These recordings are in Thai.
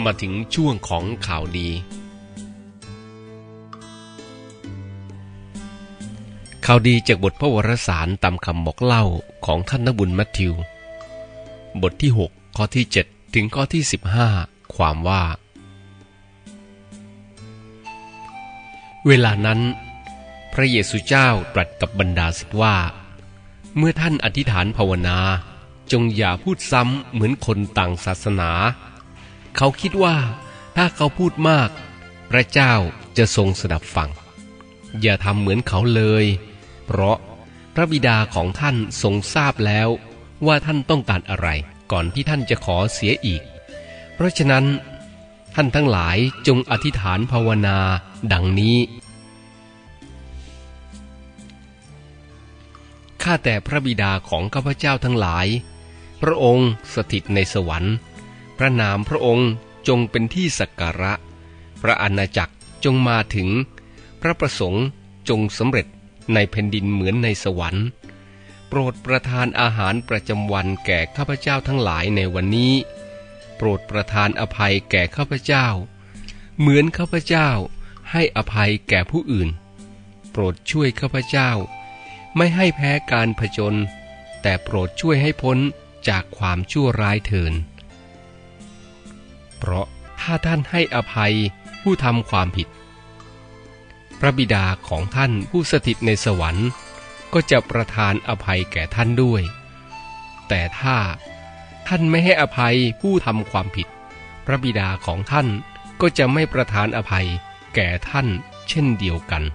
มาถึงช่วงของข่าวดีข่าวดีจากบทพระวรสารตามคำบอกเล่าของท่านนบุญมัทธิวบทที่6ข้อที่7ถึงข้อที่15ความว่าเวลานั้นพระเยซูเจ้าตรัสกับบรรดาศิษย์ว่าเมื่อท่านอธิษฐานภาวนาจงอย่าพูดซ้ำเหมือนคนต่างศาสนาเขาคิดว่าถ้าเขาพูดมากพระเจ้าจะทรงสดับฟังอย่าทำเหมือนเขาเลยเพราะพระบิดาของท่านทรงทราบแล้วว่าท่านต้องการอะไรก่อนที่ท่านจะขอเสียอีกเพราะฉะนั้นท่านทั้งหลายจงอธิษฐานภาวนาดังนี้ข้าแต่พระบิดาของข้าพเจ้าทั้งหลายพระองค์สถิตในสวรรค์พระนามพระองค์จงเป็นที่สักการะพระอาณาจักรจงมาถึงพระประสงค์จงสำเร็จในแผ่นดินเหมือนในสวรรค์โปรดประทานอาหารประจำวันแก่ข้าพเจ้าทั้งหลายในวันนี้โปรดประทานอภัยแก่ข้าพเจ้าเหมือนข้าพเจ้าให้อภัยแก่ผู้อื่นโปรดช่วยข้าพเจ้าไม่ให้แพ้การผจญแต่โปรดช่วยให้พ้นจากความชั่วร้ายเถิดเพราะถ้าท่านให้อภัยผู้ทำความผิดพระบิดาของท่านผู้สถิตในสวรรค์ก็จะประทานอภัยแก่ท่านด้วยแต่ถ้าท่านไม่ให้อภัยผู้ทำความผิดพระบิดาของท่านก็จะไม่ประทานอภัยแก่ท่านเช่นเดียวกัน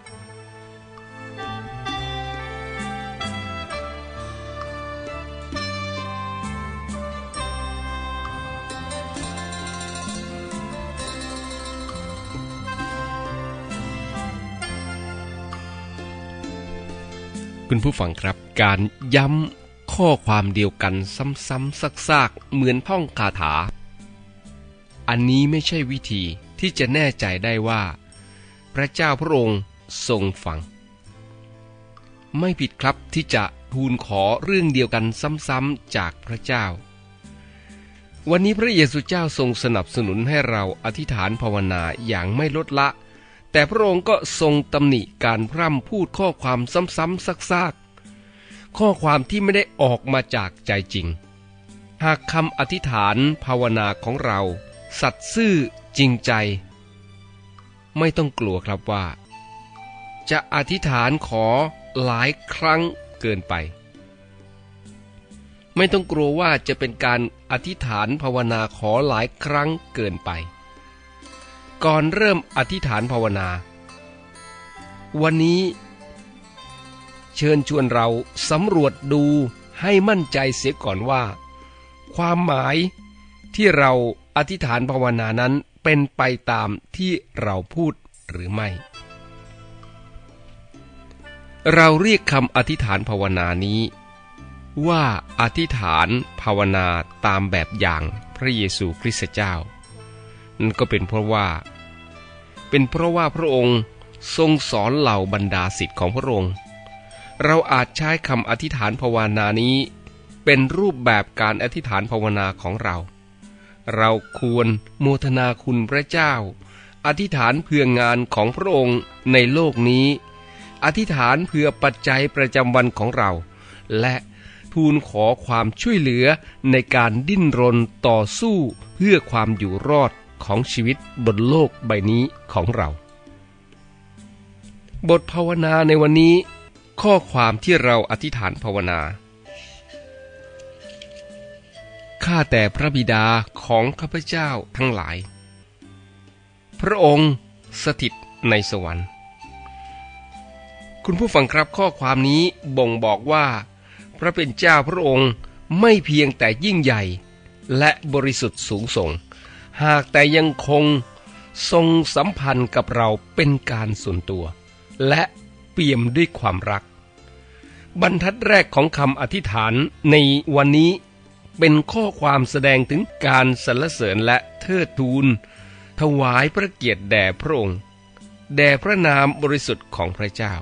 คุณผู้ฟังครับการย้ำข้อความเดียวกันซ้ำๆซากๆเหมือนท่องคาถาอันนี้ไม่ใช่วิธีที่จะแน่ใจได้ว่าพระเจ้าพระองค์ทรงฟังไม่ผิดครับที่จะทูลขอเรื่องเดียวกันซ้ำๆจากพระเจ้าวันนี้พระเยซูเจ้าทรงสนับสนุนให้เราอธิษฐานภาวนาอย่างไม่ลดละแต่พระองค์ก็ทรงตำหนิการพร่ำพูดข้อความซ้ำๆซากๆข้อความที่ไม่ได้ออกมาจากใจจริงหากคำอธิษฐานภาวนาของเราสัตย์ซื่อจริงใจไม่ต้องกลัวครับว่าจะอธิษฐานขอหลายครั้งเกินไปไม่ต้องกลัวว่าจะเป็นการอธิษฐานภาวนาขอหลายครั้งเกินไปก่อนเริ่มอธิษฐานภาวนาวันนี้เชิญชวนเราสำรวจดูให้มั่นใจเสียก่อนว่าความหมายที่เราอธิษฐานภาวนานั้นเป็นไปตามที่เราพูดหรือไม่เราเรียกคำอธิษฐานภาวนานี้ว่าอธิษฐานภาวนาตามแบบอย่างพระเยซูคริสต์เจ้านั่นก็เป็นเพราะว่าพระองค์ทรงสอนเหล่าบรรดาศิษย์ของพระองค์เราอาจใช้คำอธิษฐานภาวนานี้เป็นรูปแบบการอธิษฐานภาวนาของเราควรโมทนาคุณพระเจ้าอธิษฐานเพื่องานของพระองค์ในโลกนี้อธิษฐานเพื่อปัจจัยประจำวันของเราและทูลขอความช่วยเหลือในการดิ้นรนต่อสู้เพื่อความอยู่รอดของชีวิตบนโลกใบนี้ของเราบทภาวนาในวันนี้ข้อความที่เราอธิษฐานภาวนาข้าแต่พระบิดาของข้าพเจ้าทั้งหลายพระองค์สถิตในสวรรค์คุณผู้ฟังครับข้อความนี้บ่งบอกว่าพระเป็นเจ้าพระองค์ไม่เพียงแต่ยิ่งใหญ่และบริสุทธิ์สูงส่งหากแต่ยังคงทรงสัมพันธ์กับเราเป็นการส่วนตัวและเปี่ยมด้วยความรักบรรทัดแรกของคำอธิษฐานในวันนี้เป็นข้อความแสดงถึงการสรรเสริญและเทิดทูนถวายพระเกียรติแด่พระองค์แด่พระนามบริสุทธิ์ของพระเจ้า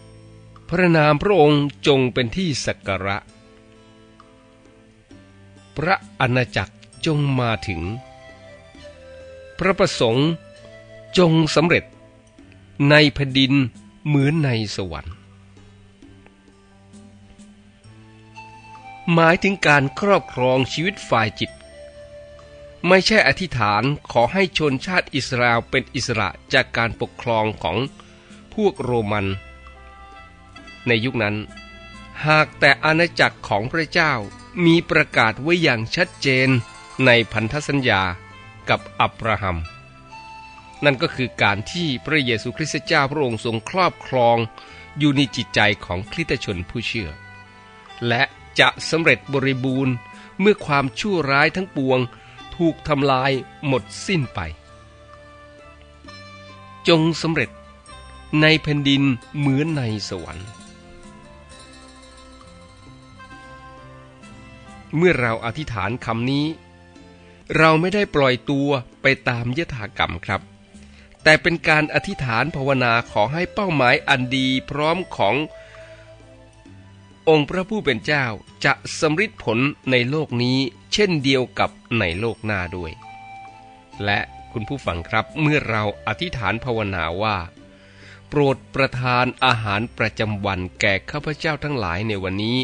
พระนามพระองค์จงเป็นที่สักการะพระอาณาจักรจงมาถึงพระประสงค์จงสำเร็จในแผ่นดินเหมือนในสวรรค์หมายถึงการครอบครองชีวิตฝ่ายจิตไม่ใช่อธิษฐานขอให้ชนชาติอิสราเอลเป็นอิสระจากการปกครองของพวกโรมันในยุคนั้นหากแต่อาณาจักรของพระเจ้ามีประกาศไว้อย่างชัดเจนในพันธสัญญากับอับราฮัมนั่นก็คือการที่พระเยซูคริสต์เจ้าพระองค์ทรงครอบครองอยู่ในจิตใจของคริสตชนผู้เชื่อและจะสำเร็จบริบูรณ์เมื่อความชั่วร้ายทั้งปวงถูกทำลายหมดสิ้นไปจงสำเร็จในแผ่นดินเหมือนในสวรรค์เมื่อเราอธิษฐานคำนี้เราไม่ได้ปล่อยตัวไปตามยถากรรมครับแต่เป็นการอธิษฐานภาวนาขอให้เป้าหมายอันดีพร้อมขององค์พระผู้เป็นเจ้าจะสำฤทธิ์ผลในโลกนี้เช่นเดียวกับในโลกหน้าด้วยและคุณผู้ฟังครับเมื่อเราอธิษฐานภาวนาว่าโปรดประทานอาหารประจำวันแก่ข้าพเจ้าทั้งหลายในวันนี้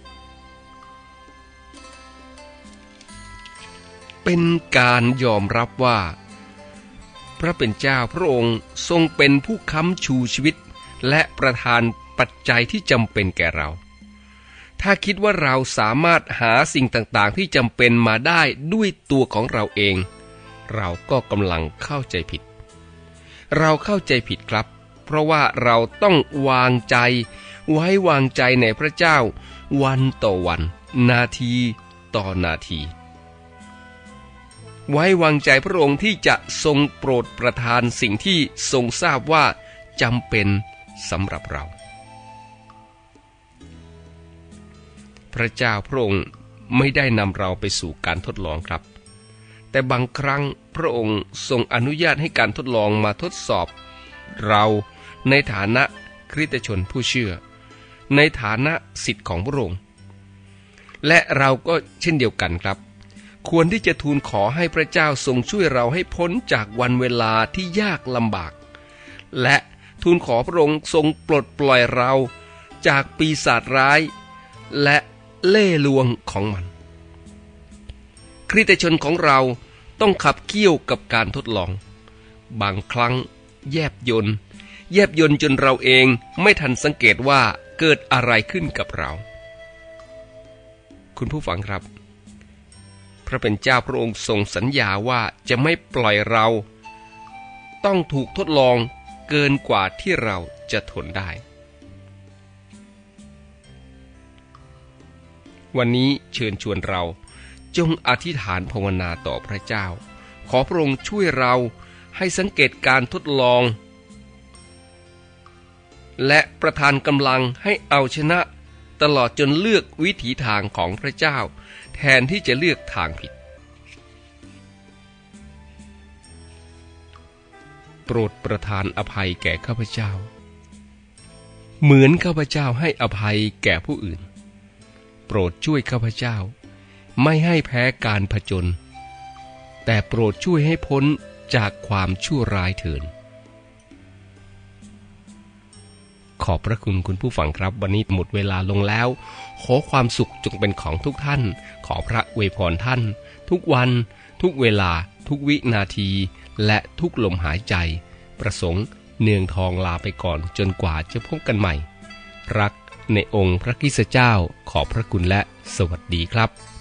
เป็นการยอมรับว่าพระเป็นเจ้าพระองค์ทรงเป็นผู้ค้ำชูชีวิตและประทานปัจจัยที่จำเป็นแก่เราถ้าคิดว่าเราสามารถหาสิ่งต่างๆที่จำเป็นมาได้ด้วยตัวของเราเองเราก็กำลังเข้าใจผิดเราเข้าใจผิดครับเพราะว่าเราต้องวางใจไว้วางใจในพระเจ้าวันต่อวันนาทีต่อนาทีไว้วางใจพระองค์ที่จะทรงโปรดประทานสิ่งที่ทรงทราบว่าจำเป็นสำหรับเราพระเจ้าพระองค์ไม่ได้นำเราไปสู่การทดลองครับแต่บางครั้งพระองค์ทรงอนุญาตให้การทดลองมาทดสอบเราในฐานะคริสตชนผู้เชื่อในฐานะศิษย์ของพระองค์และเราก็เช่นเดียวกันครับควรที่จะทูลขอให้พระเจ้าทรงช่วยเราให้พ้นจากวันเวลาที่ยากลำบากและทูลขอพระองค์ทรงปลดปล่อยเราจากปีศาจร้ายและเล่ห์ลวงของมันคริสตชนของเราต้องขับเคี่ยวกับการทดลองบางครั้งแยบยลจนเราเองไม่ทันสังเกตว่าเกิดอะไรขึ้นกับเราคุณผู้ฟังครับพระเป็นเจ้าพระองค์ทรงสัญญาว่าจะไม่ปล่อยเราต้องถูกทดลองเกินกว่าที่เราจะทนได้วันนี้เชิญชวนเราจงอธิษฐานภาวนาต่อพระเจ้าขอพระองค์ช่วยเราให้สังเกตการทดลองและประทานกำลังให้เอาชนะตลอดจนเลือกวิถีทางของพระเจ้าแทนที่จะเลือกทางผิดโปรดประทานอภัยแก่ข้าพเจ้าเหมือนข้าพเจ้าให้อภัยแก่ผู้อื่นโปรดช่วยข้าพเจ้าไม่ให้แพ้การผจญแต่โปรดช่วยให้พ้นจากความชั่วร้ายเถิดขอบพระคุณคุณผู้ฟังครับวันนี้หมดเวลาลงแล้วขอความสุขจงเป็นของทุกท่านขอพระอวยพรท่านทุกวันทุกเวลาทุกวินาทีและทุกลมหายใจประสงค์เนืองทองลาไปก่อนจนกว่าจะพบกันใหม่รักในองค์พระคริสต์เจ้าขอบพระคุณและสวัสดีครับ